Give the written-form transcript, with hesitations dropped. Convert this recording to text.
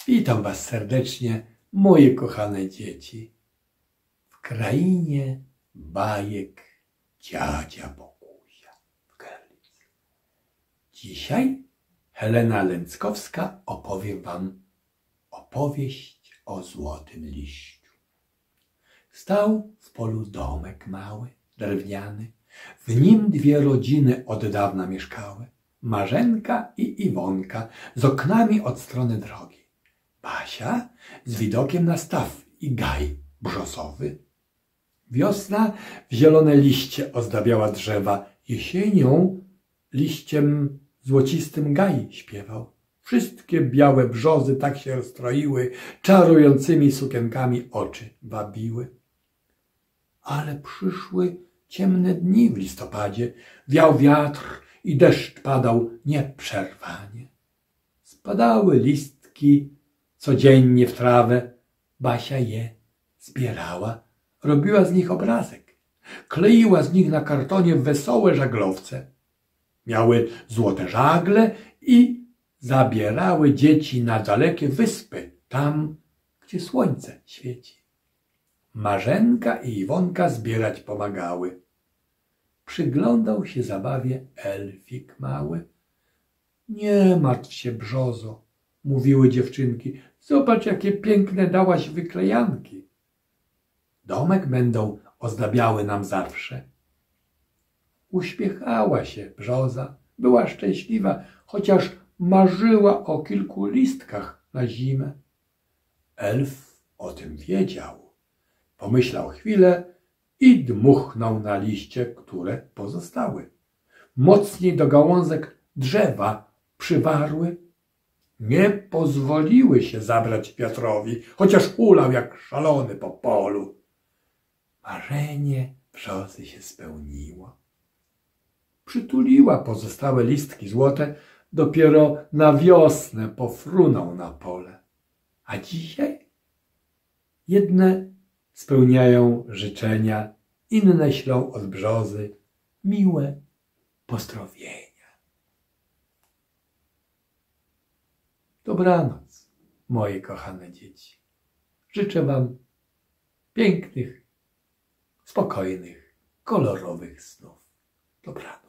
Witam Was serdecznie, moje kochane dzieci, w krainie bajek dziadzia Bogusia w Görlitz. Dzisiaj Helena Lęckowska opowie Wam opowieść o złotym liściu. Stał w polu domek mały, drewniany, w nim dwie rodziny od dawna mieszkały. Marzenka i Iwonka z oknami od strony drogi. Basia z widokiem na staw i gaj brzozowy. Wiosna w zielone liście ozdabiała drzewa. Jesienią liściem złocistym gaj śpiewał. Wszystkie białe brzozy tak się rozstroiły, czarującymi sukienkami oczy wabiły. Ale przyszły ciemne dni w listopadzie. Wiał wiatr i deszcz padał nieprzerwanie. Spadały listki codziennie w trawę. Basia je zbierała, robiła z nich obrazek. Kleiła z nich na kartonie wesołe żaglowce. Miały złote żagle i zabierały dzieci na dalekie wyspy, tam, gdzie słońce świeci. Marzenka i Iwonka zbierać pomagały. Przyglądał się zabawie elfik mały. Nie martw się, brzozo, mówiły dziewczynki. Zobacz, jakie piękne dałaś wyklejanki. Domek będą ozdabiały nam zawsze. Uśmiechała się brzoza, była szczęśliwa, chociaż marzyła o kilku listkach na zimę. Elf o tym wiedział. Pomyślał chwilę i dmuchnął na liście, które pozostały. Mocniej do gałązek drzewa przywarły. Nie pozwoliły się zabrać wiatrowi, chociaż hulał jak szalony po polu. Marzenie brzozy się spełniło. Przytuliła pozostałe listki złote, dopiero na wiosnę pofrunął na pole. A dzisiaj jedne spełniają życzenia, inne ślą od brzozy miłe pozdrowienia. Dobranoc, moje kochane dzieci. Życzę Wam pięknych, spokojnych, kolorowych snów. Dobranoc.